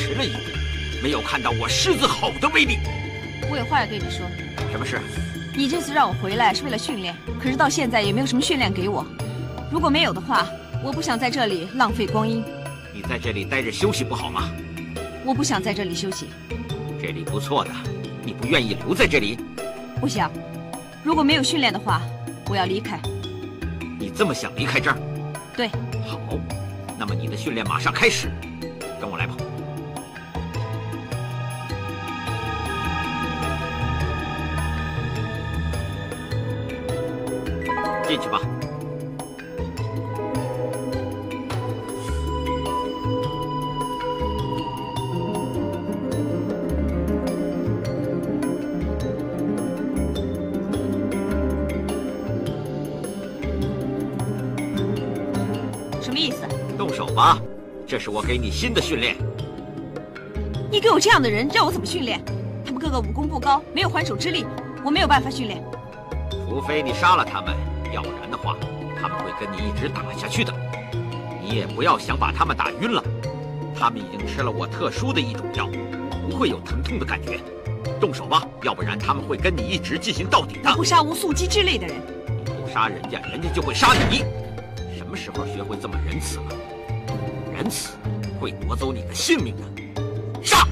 迟了一步，没有看到我狮子吼的威力。 我有话要对你说。 什么事？ 你这次让我回来是为了训练，可是到现在也没有什么训练给我。如果没有的话，我不想在这里浪费光阴。 你在这里待着休息不好吗？ 我不想在这里休息。 这里不错的，你不愿意留在这里？ 不想。如果没有训练的话，我要离开。 你这么想离开这儿？ 对。 好，那么你的训练马上开始，跟我来吧。进去吧。 什么意思？ 动手吧，这是我给你新的训练。 你给我这样的人，让我怎么训练？他们个个武功不高，没有还手之力，我没有办法训练。 除非你杀了他们，要不然的话，他们会跟你一直打下去的。你也不要想把他们打晕了，他们已经吃了我特殊的一种药，不会有疼痛的感觉。动手吧，要不然他们会跟你一直进行到底的。 我不杀无素姬之类的人。 你不杀人家，人家就会杀你。什么时候学会这么仁慈了？仁慈会夺走你的性命的。杀！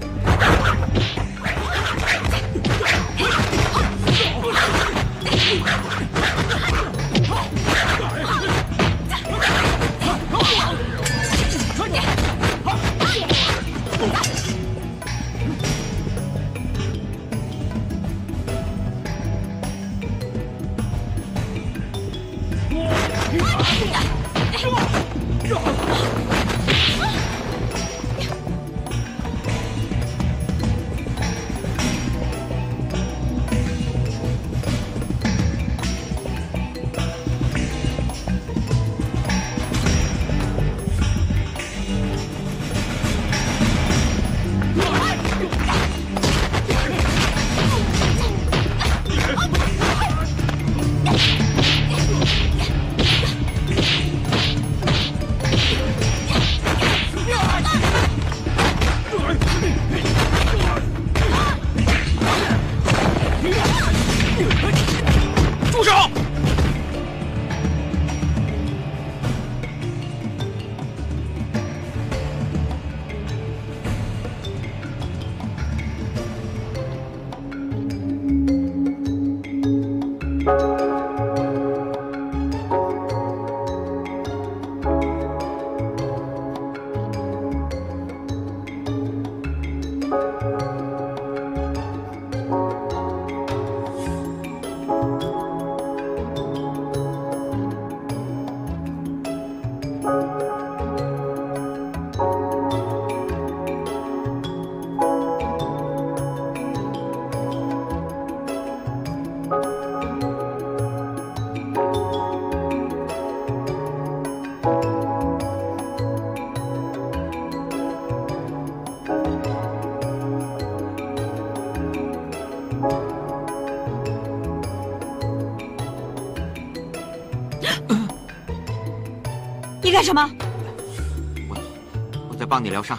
你干什么？ 我在帮你疗伤。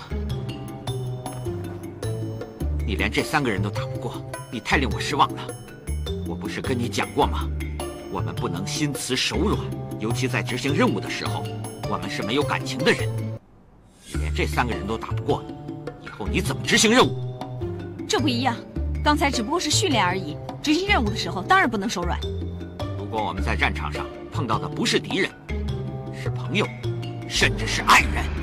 你连这3个人都打不过，你太令我失望了。我不是跟你讲过吗？我们不能心慈手软，尤其在执行任务的时候，我们是没有感情的人。你连这3个人都打不过，以后你怎么执行任务？ 这不一样，刚才只不过是训练而已，执行任务的时候当然不能手软。 如果我们在战场上碰到的不是敌人，是朋友，甚至是爱人，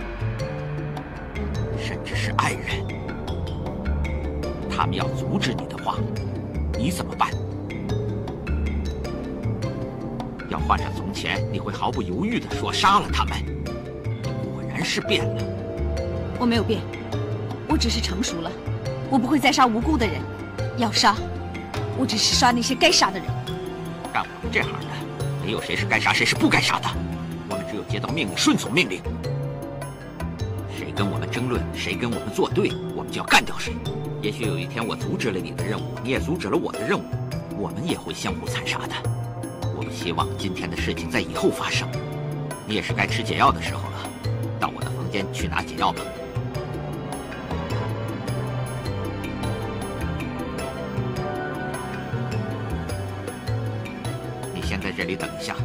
他们要阻止你的话，你怎么办？要换上从前，你会毫不犹豫地说杀了他们。你果然是变了。 我没有变，我只是成熟了。我不会再杀无辜的人，要杀，我只是杀那些该杀的人。 干我们这行的，没有谁是该杀谁是不该杀的，我们只有接到命令顺从命令。谁跟我们争论，谁跟我们作对，我们就要干掉谁。也许有一天我阻止了你的任务，你也阻止了我的任务，我们也会相互残杀的。我不希望今天的事情在以后发生。你也是该吃解药的时候了，到我的房间去拿解药吧。 这里等一下。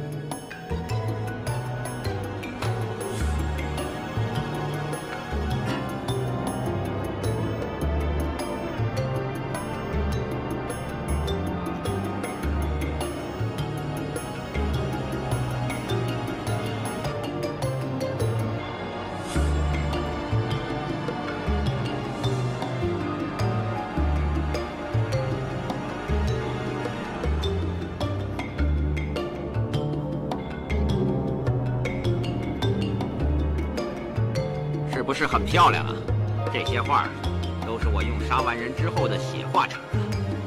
是不是很漂亮啊？这些画都是我用杀完人之后的血画成的。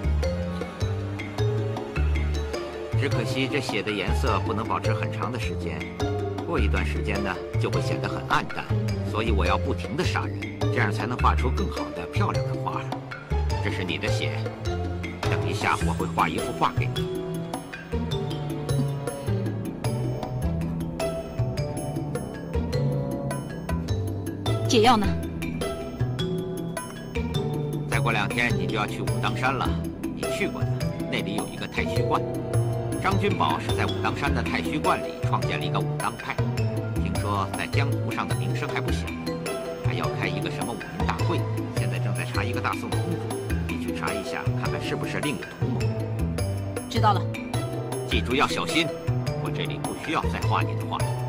只可惜这血的颜色不能保持很长的时间，过一段时间呢就会显得很暗淡，所以我要不停地杀人，这样才能画出更好的、漂亮的画。这是你的血，等一下我会画一幅画给你。 解药呢？ 再过2天你就要去武当山了，你去过的，那里有一个太虚观。张君宝是在武当山的太虚观里创建了一个武当派，听说在江湖上的名声还不小，还要开一个什么武林大会，现在正在查一个大宋的公主，你去查一下，看看是不是另有图谋。 知道了。 记住要小心，我这里不需要再画你的画。